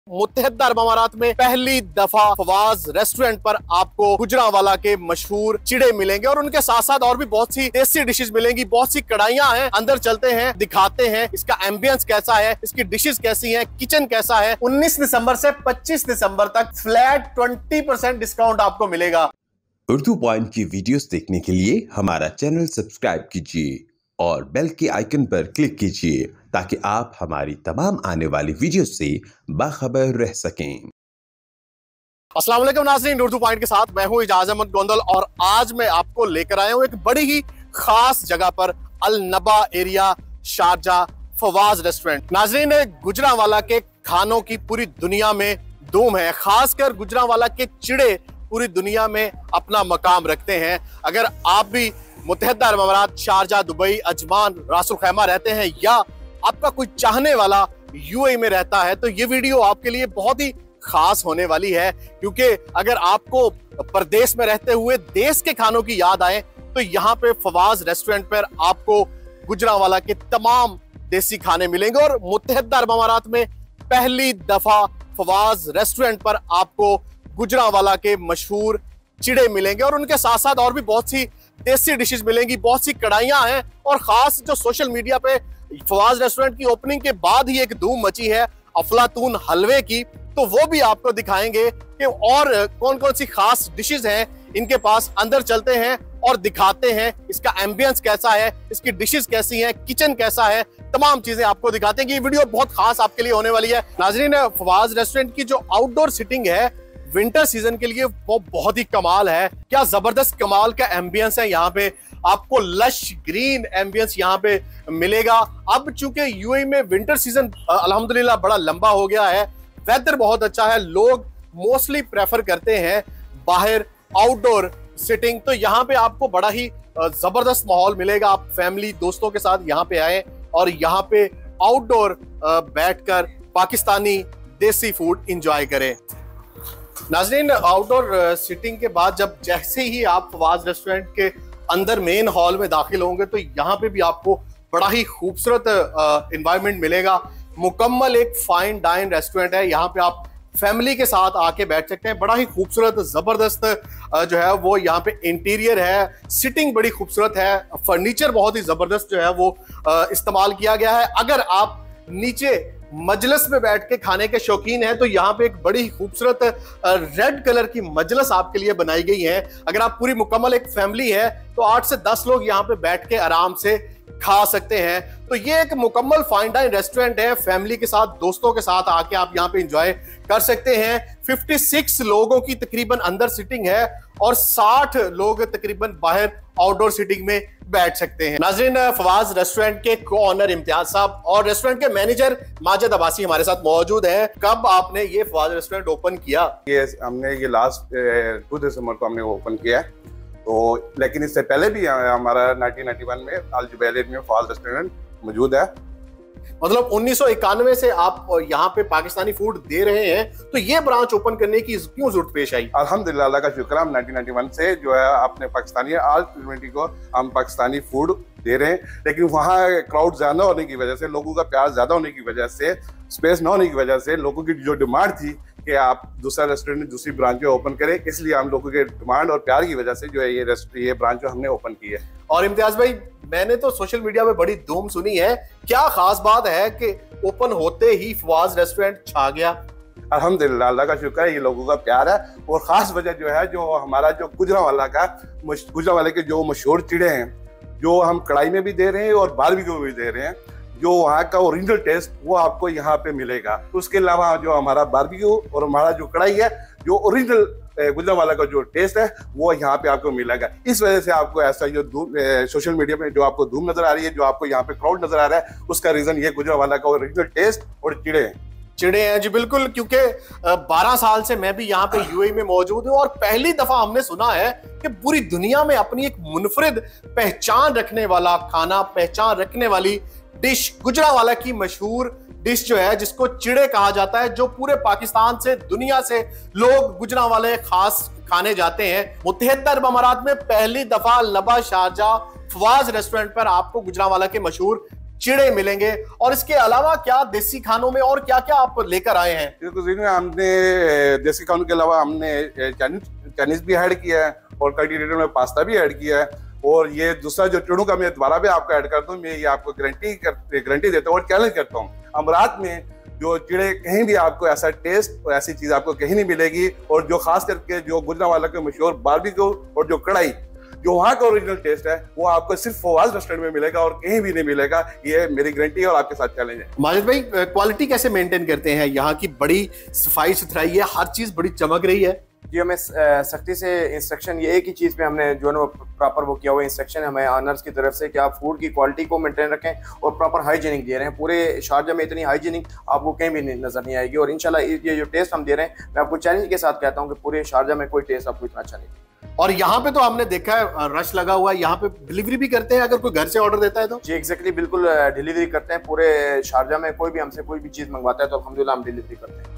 मुत्तहदा अरब अमारात में पहली दफा फवाज रेस्टोरेंट पर आपको गुजरांवाला के मशहूर चिड़े मिलेंगे और उनके साथ साथ और भी बहुत सी देसी डिशेस मिलेंगी। बहुत सी कढ़ाइयां हैं। अंदर चलते हैं, दिखाते हैं इसका एम्बियंस कैसा है, इसकी डिशेस कैसी हैं, किचन कैसा है। 19 दिसंबर से 25 दिसंबर तक फ्लैट 20% डिस्काउंट आपको मिलेगा। उर्दू पॉइंट की वीडियोस देखने के लिए हमारा चैनल सब्सक्राइब कीजिए और बेल के आइकन पर क्लिक कीजिए ताकि आप हमारी तमाम आने वाली वीडियो से बाखबर रह सकें। अस्सलाम वालेकुम नाज़रीन, उर्दू पॉइंट के साथ मैं हूं इजाज़ अहमद गोंदल और आज मैं आपको लेकर आया हूं एक बड़ी ही खास जगह पर, अल नबा एरिया, शारजा, फवाज रेस्टोरेंट। नाज़रीन, गुजरांवाला के खानों की पूरी दुनिया में धूम है। खासकर गुजरांवाला के चिड़े पूरी दुनिया में अपना मकाम रखते हैं। अगर आप भी मुत्तहदा अरब अमारात, Sharjah, Dubai, Ajman, Ras al Khaimah रहते हैं या आपका कोई चाहने वाला यूएई में रहता है तो ये वीडियो आपके लिए बहुत ही खास होने वाली है, क्योंकि अगर आपको परदेश में रहते हुए देश के खानों की याद आए तो यहाँ पे फवाज रेस्टोरेंट पर आपको गुजरांवाला के तमाम देसी खाने मिलेंगे। और मुत्तहदा अरब अमारात में पहली दफा फवाज रेस्टोरेंट पर आपको गुजरांवाला के मशहूर चिड़े मिलेंगे और उनके साथ साथ और भी बहुत सी देसी डिशेस मिलेंगी। बहुत सी कढ़ाइयां हैं और खास जो सोशल मीडिया पे फवाज रेस्टोरेंट की ओपनिंग के बाद ही एक धूम मची है अफलातून हलवे की, तो वो भी आपको दिखाएंगे कि और कौन कौन सी खास डिशेस हैं इनके पास। अंदर चलते हैं और दिखाते हैं इसका एम्बियंस कैसा है, इसकी डिशेस कैसी हैं, किचन कैसा है, तमाम चीजें आपको दिखाते हैं कि ये वीडियो बहुत खास आपके लिए होने वाली है। नाज़रीन, फवाज रेस्टोरेंट की जो आउटडोर सिटिंग है विंटर सीजन के लिए वो बहुत ही कमाल है। क्या जबरदस्त कमाल का एम्बियंस है यहाँ पे, आपको लश ग्रीन एम्बियंस यहाँ पे मिलेगा। अब चूंकि यूएई में विंटर सीजन अल्हम्दुलिल्लाह बड़ा लंबा हो गया है, वेदर बहुत अच्छा है, लोग मोस्टली प्रेफर करते हैं बाहर आउटडोर सिटिंग, तो यहाँ पे आपको बड़ा ही जबरदस्त माहौल मिलेगा। आप फैमिली दोस्तों के साथ यहाँ पे आए और यहाँ पे आउटडोर बैठकर पाकिस्तानी देसी फूड इंजॉय करें। नाज़रीन, आउटडोर सिटिंग के बाद जब जैसे ही आप फवाज रेस्टोरेंट के अंदर मेन हॉल में दाखिल होंगे तो यहाँ पे भी आपको बड़ा ही खूबसूरत एनवायरनमेंट मिलेगा। मुकम्मल एक फाइन डाइन रेस्टोरेंट है। यहाँ पे आप फैमिली के साथ आके बैठ सकते हैं। बड़ा ही खूबसूरत जबरदस्त जो है वो यहाँ पे इंटीरियर है, सिटिंग बड़ी खूबसूरत है, फर्नीचर बहुत ही जबरदस्त जो है वो इस्तेमाल किया गया है। अगर आप नीचे मजलिस में बैठ के खाने के शौकीन हैं तो यहाँ पे एक बड़ी खूबसूरत रेड कलर की मजलिस आपके लिए बनाई गई है। अगर आप पूरी मुकम्मल एक फैमिली है तो 8 से 10 लोग यहाँ पे बैठ के आराम से खा सकते हैं। तो ये एक मुकम्मल फाइन डाइन रेस्टोरेंट है। फैमिली के साथ, दोस्तों के साथ आके आप यहाँ पे एंजॉय कर सकते हैं। 56 लोगों की तकरीबन अंदर सिटिंग है और 60 लोग तकरीबन बाहर आउटडोर सिटिंग में बैठ सकते हैं। नाज़रीन, फवाज रेस्टोरेंट के को ऑनर इम्तियाज साहब और रेस्टोरेंट के मैनेजर माजिद अब्बासी हमारे साथ मौजूद हैं। कब आपने ये फवाज रेस्टोरेंट ओपन किया? हमने ये लास्ट 2 दिसंबर को हमने ओपन किया है, तो लेकिन इससे पहले भी हमारा 1991 में अल जुबैल में फवाज रेस्टोरेंट मौजूद है। मतलब 1991 से आप यहाँ पे पाकिस्तानी फूड दे रहे हैं, तो ये ब्रांच ओपन करने की क्यों जरूरत पेश आई? अल्हम्दुलिल्लाह, अल्लाह का शुक्र, हम 1991 से जो है अपने पाकिस्तानी आज कम्युनिटी को हम पाकिस्तानी फूड दे रहे हैं। लेकिन वहाँ क्राउड ज्यादा होने की वजह से, लोगों का प्यार ज्यादा होने की वजह से, स्पेस न होने की वजह से, लोगों की जो डिमांड थी कि आप दूसरा रेस्टोरेंट दूसरी ब्रांच ओपन करें, इसलिए हम लोगों के डिमांड और प्यार की वजह से जो है ये ब्रांच हमने ओपन की है। और इम्तियाज भाई, मैंने तो सोशल मीडिया में बड़ी धूम सुनी है, क्या खास बात है कि ओपन होते ही फवाज रेस्टोरेंट छा गया? अल्हम्दुलिल्लाह, अल्लाह का शुक्र है, ये लोगों का प्यार है। और खास वजह जो है, जो हमारा जो गुजरांवाले के जो मशहूर चिड़े हैं, जो हम कढ़ाई में भी दे रहे हैं और बारबेक्यू में भी दे रहे हैं, जो वहाँ का ओरिजिनल टेस्ट वो आपको यहाँ पे मिलेगा। उसके अलावा जो हमारा बारबेक्यू और हमारा जो कढ़ाई है, जो ओरिजिनल गुजरांवाला का जो टेस्ट है वो यहाँ पे आपको मिलेगा। इस वजह से आपको ऐसा जो सोशल मीडिया में जो आपको धूम नजर आ रही है, जो आपको यहाँ पे क्राउड नजर आ रहा है, उसका रीजन ये गुजरांवाला का ओरिजिनल टेस्ट और चिड़े हैं जी। बिल्कुल, क्योंकि 12 साल से मैं भी यहाँ पे यूएई में मौजूद हूँ और पहली दफा हमने सुना है कि पूरी दुनिया में अपनी एक मुनफरिद पहचान रखने वाला खाना, पहचान रखने वाली डिश, गुजरांवाला की मशहूर डिश जो है जिसको चिड़े कहा जाता है, जो पूरे पाकिस्तान से, दुनिया से लोग गुजरांवाले खास खाने जाते हैं। मुत्तहदा अरब अमारात में पहली दफा लबा शारजा फवाज रेस्टोरेंट पर आपको गुजरांवाला के मशहूर चिड़े मिलेंगे। और इसके अलावा क्या देसी खानों में और क्या क्या आप लेकर आए हैं? कुजीन में हमने देसी खानों के अलावा हमने चाइनीज भी ऐड किया है और कल्टीवेटर में पास्ता भी ऐड किया है। और ये दूसरा जो चिड़ों का मैं दोबारा भी आपको ऐड करता हूँ, मैं ये आपको गारंटी देता हूँ और चैलेंज करता हूँ, अमरात में जो चिड़े कहीं भी आपको ऐसा टेस्ट और ऐसी चीज आपको कहीं नहीं मिलेगी। और जो खास करके जो गुजरांवाला के मशहूर बारबेक्यू और जो कढ़ाई, जो वहाँ का ओरिजिनल टेस्ट है, वो आपको सिर्फ फवाज रेस्टोरेंट में मिलेगा और कहीं भी नहीं मिलेगा। ये मेरी गारंटी है और आपके साथ चैलेंज है। माजिद भाई, क्वालिटी कैसे मेंटेन करते हैं? यहाँ की बड़ी सफाई सुथराई है, हर चीज बड़ी चमक रही है। जी, हमें सख्ती से इंस्ट्रक्शन, ये एक ही चीज़ पे हमने जो है ना प्रॉपर वो किया हुआ इंस्ट्रक्शन हमें ऑनर्स की तरफ से कि आप फूड की क्वालिटी को मेंटेन रखें और प्रॉपर हाइजीनिक दे रहे हैं। पूरे शारजा में इतनी हाइजीनिक आपको कहीं भी नजर नहीं आएगी। और इंशाल्लाह ये जो टेस्ट हम दे रहे हैं, मैं आपको चैलेंज के साथ कहता हूँ कि पूरे शारजा में कोई टेस्ट आपको इतना अच्छा नहीं। और यहाँ पे तो हमने देखा है रश लगा हुआ है, यहाँ पे डिलीवरी भी करते हैं अगर कोई घर से ऑर्डर देता है तो? जी एग्जैक्टली, बिल्कुल डिलीवरी करते हैं। पूरे शारजा में कोई भी हमसे कोई भी चीज़ मंगवाता है तो अल्हम्दुलिल्लाह हम डिलीवरी करते हैं।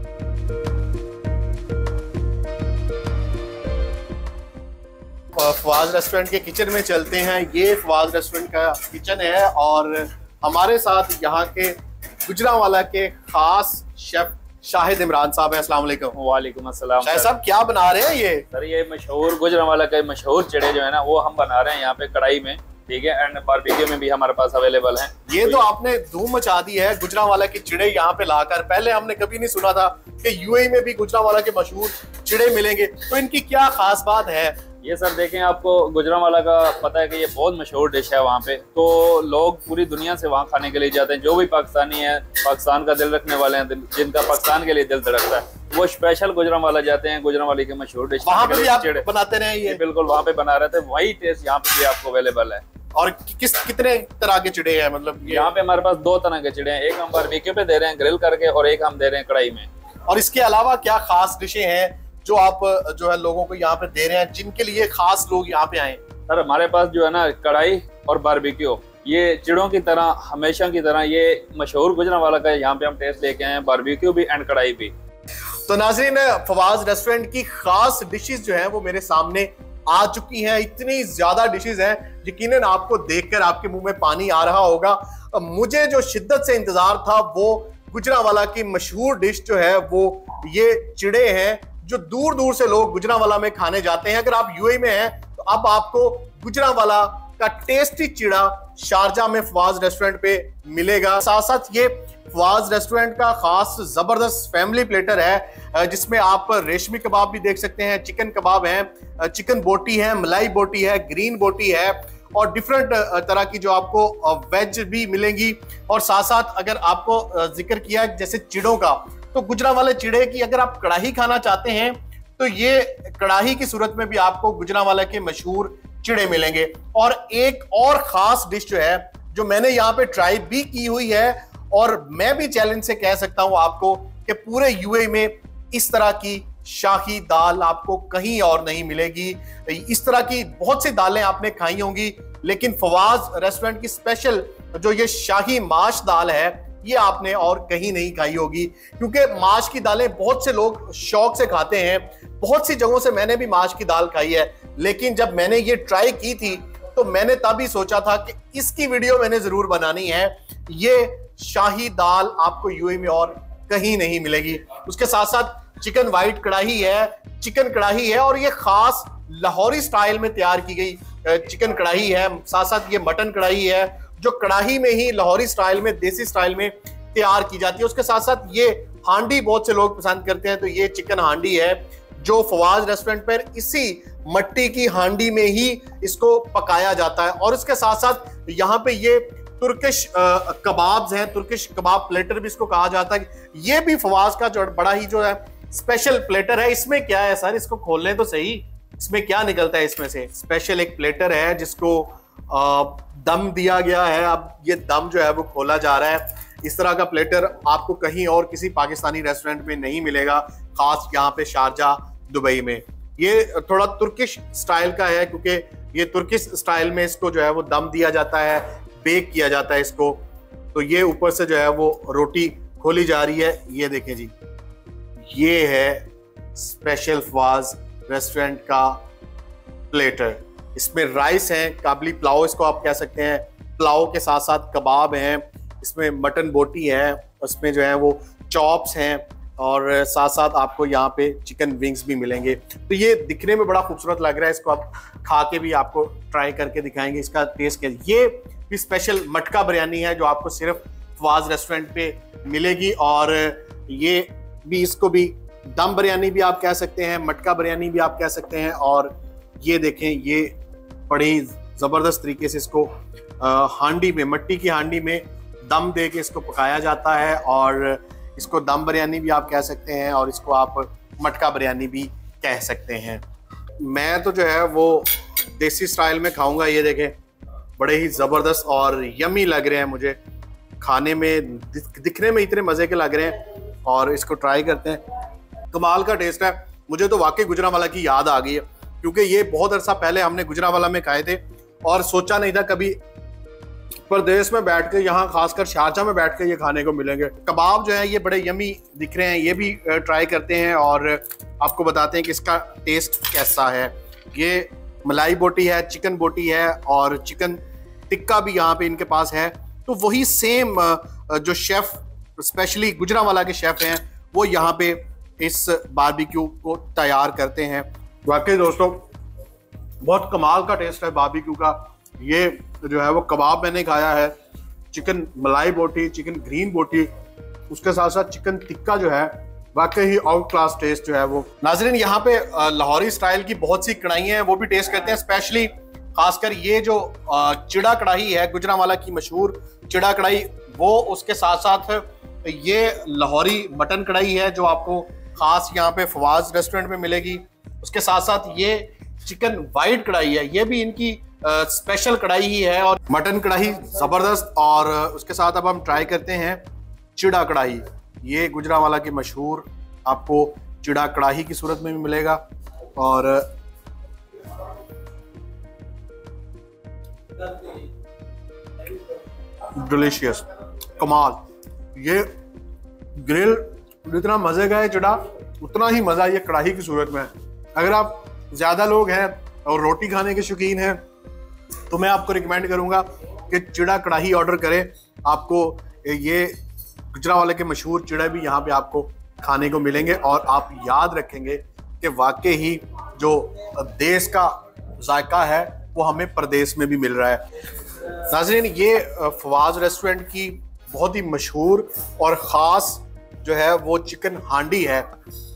फवाज रेस्टोरेंट के किचन में चलते हैं। ये फवाज रेस्टोरेंट का किचन है और हमारे साथ यहाँ के गुजरांवाला के खास शेफ शाहिद इमरान साहब है। अस्सलाम वालेकुम। वालेकुम अस्सलाम। शाहिद साहब, क्या बना रहे हैं ये? सर ये मशहूर गुजरांवाला के मशहूर चिड़े जो है ना, वो हम बना रहे हैं यहाँ पे कढ़ाई में, ठीक है, एंड बारबेक्यू में भी हमारे पास अवेलेबल है। ये तो आपने धूम मचा दी है गुजरांवाला के चिड़े यहाँ पे लाकर। पहले हमने कभी नहीं सुना था कि यूएई में भी गुजरांवाला के मशहूर चिड़े मिलेंगे, तो इनकी क्या खास बात है? ये सर देखें, आपको गुजरांवाला का पता है कि ये बहुत मशहूर डिश है वहाँ पे, तो लोग पूरी दुनिया से वहाँ खाने के लिए जाते हैं। जो भी पाकिस्तानी है, पाकिस्तान का दिल रखने वाले हैं, जिनका पाकिस्तान के लिए दिल धड़कता है, वो स्पेशल गुजरांवाला जाते हैं गुजरांवाले के मशहूर डिश। वहाँ पे भी आप बनाते रहे? ये बिल्कुल वहाँ पे बना रहे थे, वही टेस्ट यहाँ पे भी आपको अवेलेबल है। और कितने तरह के चिड़े हैं? मतलब यहाँ पे हमारे पास 2 तरह के चिड़े हैं, एक हम बारबेक्यू पे दे रहे हैं ग्रिल करके और एक हम दे रहे हैं कढ़ाई में। और इसके अलावा क्या खास डिशें हैं जो आप जो है लोगों को यहाँ पे दे रहे हैं, जिनके लिए खास लोग यहाँ पे आए? सर हमारे पास जो है ना कढ़ाई और बारबेक्यू, ये चिड़ों की तरह हमेशा की तरह ये मशहूर गुजरांवाला का यहाँ पे हम टेस्ट लेके आए हैं, बारबेक्यू भी एंड कढ़ाई भी। तो नाज़रीन, फवाज रेस्टोरेंट की खास डिशेस जो है वो मेरे सामने आ चुकी हैं। इतनी ज्यादा डिशेस हैं, यकीनन आपको देखकर आपके मुंह में पानी आ रहा होगा। मुझे जो शिद्दत से इंतजार था वो गुजरांवाला की मशहूर डिश जो है वो ये चिड़े हैं, जो दूर दूर से लोग गुजरांवाला में खाने जाते हैं। अगर आप यूएई में हैं तो अब आपको गुजरांवाला का टेस्टी चिड़ा शारजा में फवाज रेस्टोरेंट पे मिलेगा। साथ साथ ये फवाज रेस्टोरेंट का खास जबरदस्त फैमिली प्लेटर है, जिसमें आप रेशमी कबाब भी देख सकते हैं, चिकन कबाब है, चिकन बोटी है, मलाई बोटी है, ग्रीन बोटी है और डिफरेंट तरह की जो आपको वेज भी मिलेंगी। और साथ साथ अगर आपको जिक्र किया जैसे चिड़ों का, तो गुजरांवाला चिड़े की अगर आप कढ़ाई खाना चाहते हैं तो ये कढ़ाई की सूरत में भी आपको गुजरांवाला के मशहूर चिड़े मिलेंगे। और एक और खास डिश जो है जो मैंने यहाँ पे ट्राई भी की हुई है और मैं भी चैलेंज से कह सकता हूँ आपको कि पूरे यूएई में इस तरह की शाही दाल आपको कहीं और नहीं मिलेगी। इस तरह की बहुत सी दालें आपने खाई होंगी, लेकिन फवाज रेस्टोरेंट की स्पेशल जो ये शाही माश दाल है ये आपने और कहीं नहीं खाई होगी, क्योंकि माश की दालें बहुत से लोग शौक से खाते हैं। बहुत सी जगहों से मैंने भी माश की दाल खाई है, लेकिन जब मैंने ये ट्राई की थी तो मैंने तभी सोचा था कि इसकी वीडियो मैंने जरूर बनानी है। ये शाही दाल आपको यूएई में और कहीं नहीं मिलेगी। उसके साथ साथ चिकन वाइट कढ़ाई है, चिकन कढ़ाई है और ये खास लाहौरी स्टाइल में तैयार की गई चिकन कढ़ाई है। साथ साथ ये मटन कढ़ाई है जो कढ़ाई में ही लाहौरी स्टाइल में, देसी स्टाइल में तैयार की जाती है। उसके साथ साथ ये हांडी बहुत से लोग पसंद करते हैं, तो ये चिकन हांडी है जो फवाज रेस्टोरेंट पर इसी मट्टी की हांडी में ही इसको पकाया जाता है। और इसके साथ साथ यहाँ पे ये तुर्किश कबाब्स हैं, तुर्किश कबाब प्लेटर भी इसको कहा जाता है। ये भी फवाज का जो बड़ा ही जो है स्पेशल प्लेटर है। इसमें क्या है सर, इसको खोल लें तो सही, इसमें क्या निकलता है इसमें से? स्पेशल एक प्लेटर है जिसको दम दिया गया है। अब ये दम जो है वो खोला जा रहा है। इस तरह का प्लेटर आपको कहीं और किसी पाकिस्तानी रेस्टोरेंट में नहीं मिलेगा, खास यहाँ पे शारजा दुबई में। ये थोड़ा तुर्किश स्टाइल का है, क्योंकि ये तुर्किश स्टाइल में इसको जो है वो दम दिया जाता है, बेक किया जाता है इसको। तो ये ऊपर से जो है वो रोटी खोली जा रही है। ये देखें जी, ये है स्पेशल फवाज रेस्टोरेंट का प्लेटर। इसमें राइस है, काबली पुलाव इसको आप कह सकते हैं, पुलाव के साथ साथ कबाब हैं, इसमें मटन बोटी है, उसमें जो है वो चॉप्स हैं और साथ साथ आपको यहाँ पे चिकन विंग्स भी मिलेंगे। तो ये दिखने में बड़ा खूबसूरत लग रहा है, इसको आप खा के भी आपको ट्राई करके दिखाएंगे इसका टेस्ट क्या। ये भी स्पेशल मटका बिरयानी है जो आपको सिर्फ फवाज रेस्टोरेंट पे मिलेगी, और ये भी, इसको भी दम बिरयानी भी आप कह सकते हैं, मटका बिरयानी भी आप कह सकते हैं। और ये देखें, ये बड़ी ज़बरदस्त तरीके से इसको हांडी में, मिट्टी की हांडी में दम दे के इसको पकाया जाता है, और इसको दम बिरयानी भी आप कह सकते हैं और इसको आप मटका बिरयानी भी कह सकते हैं। मैं तो जो है वो देसी स्टाइल में खाऊंगा। ये देखें, बड़े ही ज़बरदस्त और यमी लग रहे हैं मुझे खाने में, दिखने में इतने मज़े के लग रहे हैं, और इसको ट्राई करते हैं। कमाल का टेस्ट है। मुझे तो वाकई गुजरांवाला की याद आ गई है, क्योंकि ये बहुत अरसा पहले हमने गुजरांवाला में खाए थे और सोचा नहीं था कभी प्रदेश में बैठ के, यहाँ खासकर शारजा में बैठ के ये खाने को मिलेंगे। कबाब जो है ये बड़े यमी दिख रहे हैं, ये भी ट्राई करते हैं और आपको बताते हैं कि इसका टेस्ट कैसा है। ये मलाई बोटी है, चिकन बोटी है और चिकन टिक्का भी यहाँ पे इनके पास है। तो वही सेम जो शेफ, स्पेशली गुजरांवाला के शेफ हैं, वो यहाँ पे इस बारबेक्यू को तैयार करते हैं। वाकई दोस्तों बहुत कमाल का टेस्ट है बारबेक्यू का। ये जो है वो कबाब मैंने खाया है, चिकन मलाई बोटी, चिकन ग्रीन बोटी, उसके साथ साथ चिकन टिक्का जो है वाकई ही आउट क्लास टेस्ट जो है वो। नाजरीन, यहाँ पे लाहौरी स्टाइल की बहुत सी कढ़ाइयाँ हैं, वो भी टेस्ट करते हैं। स्पेशली खासकर ये जो चिड़ा कढ़ाई है, गुजरांवाला की मशहूर चिड़ा कढ़ाई, वो उसके साथ साथ ये लाहौरी मटन कढ़ाई है जो आपको खास यहाँ पे फवाज रेस्टोरेंट में मिलेगी। उसके साथ साथ ये चिकन वाइट कढ़ाई है, ये भी इनकी स्पेशल कढ़ाई ही है, और मटन कढ़ाई जबरदस्त। और उसके साथ अब हम ट्राई करते हैं चिड़ा कढ़ाई। ये गुजरांवाला की मशहूर आपको चिड़ा कढ़ाई की सूरत में भी मिलेगा, और डिलीशियस, कमाल। ये ग्रिल जितना मजे का है चिड़ा, उतना ही मजा ये कढ़ाई की सूरत में है। अगर आप ज्यादा लोग हैं और रोटी खाने के शौकीन हैं तो मैं आपको रिकमेंड करूंगा कि चिड़ा कढ़ाई ऑर्डर करें। आपको ये गुजरांवाला के मशहूर चिड़ा भी यहाँ पे आपको खाने को मिलेंगे, और आप याद रखेंगे कि वाकई ही जो देश का जायका है वो हमें प्रदेश में भी मिल रहा है। नाज़रीन, ये फवाज रेस्टोरेंट की बहुत ही मशहूर और ख़ास जो है वो चिकन हांडी है।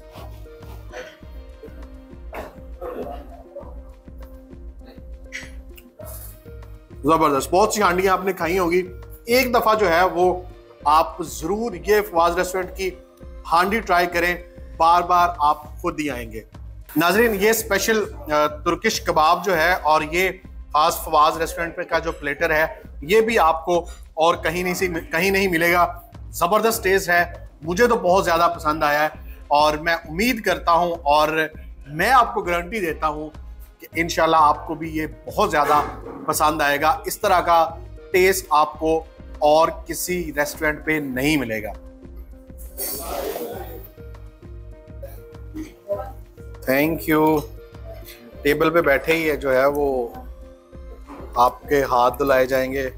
जबरदस्त, बहुत सी हांडियां आपने खाई होगी, एक दफा जो है वो आप जरूर ये फवाज रेस्टोरेंट की हांडी ट्राई करें, बार बार आप खुद ही आएंगे। नाजरीन, ये स्पेशल तुर्किश कबाब जो है और ये खास फवाज रेस्टोरेंट पे का जो प्लेटर है, ये भी आपको और कहीं नहीं मिलेगा। जबरदस्त टेस्ट है, मुझे तो बहुत ज्यादा पसंद आया है, और मैं उम्मीद करता हूं और मैं आपको गारंटी देता हूं कि इंशाल्लाह आपको भी ये बहुत ज़्यादा पसंद आएगा। इस तरह का टेस्ट आपको और किसी रेस्टोरेंट पे नहीं मिलेगा। Thank you. टेबल पे बैठे ही है जो है वो आपके हाथ धुलाए जाएंगे।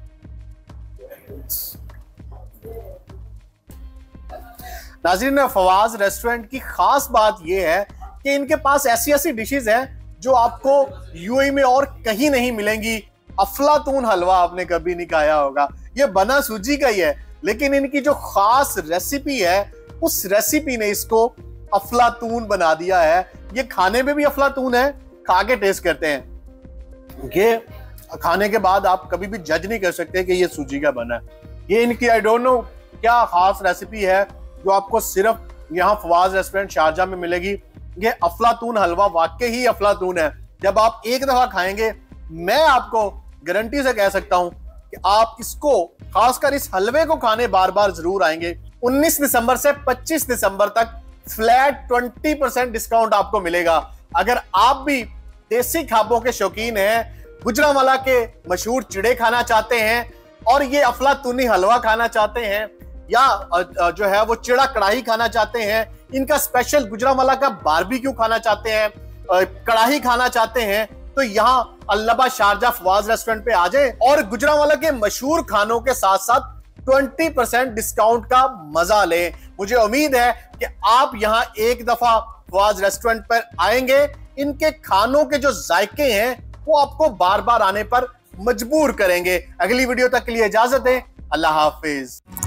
नाज़रीन, फवाज रेस्टोरेंट की खास बात यह है कि इनके पास ऐसी ऐसी डिशेज हैं जो आपको यूएई में और कहीं नहीं मिलेंगी। अफलातून हलवा आपने कभी नहीं खाया होगा, ये बना सूजी का ही है, लेकिन इनकी जो खास रेसिपी है उस रेसिपी ने इसको अफलातून बना दिया है। ये खाने में भी अफलातून है, खा के टेस्ट करते हैं। ये खाने के बाद आप कभी भी जज नहीं कर सकते कि ये सूजी का बना है। ये इनकी आई डोंट नो क्या खास रेसिपी है जो आपको सिर्फ यहाँ फवाज रेस्टोरेंट शारजा में मिलेगी। ये अफलातून हलवा वाकई ही अफलातून है। जब आप एक दफा खाएंगे, मैं आपको गारंटी से कह सकता हूं कि आप इसको, खासकर इस हलवे को खाने बार बार जरूर आएंगे। 19 दिसंबर से 25 दिसंबर तक फ्लैट 20% डिस्काउंट आपको मिलेगा। अगर आप भी देसी खाबों के शौकीन हैं, गुजरांवाला के मशहूर चिड़े खाना चाहते हैं और ये अफलातूनी हलवा खाना चाहते हैं, या जो है वो चिड़ा कढ़ाई खाना चाहते हैं, इनका स्पेशल गुजरांवाला का बारबेक्यू खाना चाहते हैं, कढ़ाई खाना चाहते हैं, तो यहाँ अलनबा शारजा फवाज रेस्टोरेंट पे आ जाए और गुजरांवाला के मशहूर खानों के साथ साथ 20% डिस्काउंट का मजा लें। मुझे उम्मीद है कि आप यहां एक दफा फवाज रेस्टोरेंट पर आएंगे। इनके खानों के जो जायके हैं वो आपको बार बार आने पर मजबूर करेंगे। अगली वीडियो तक के लिए इजाजत दें। अल्लाह हाफिज।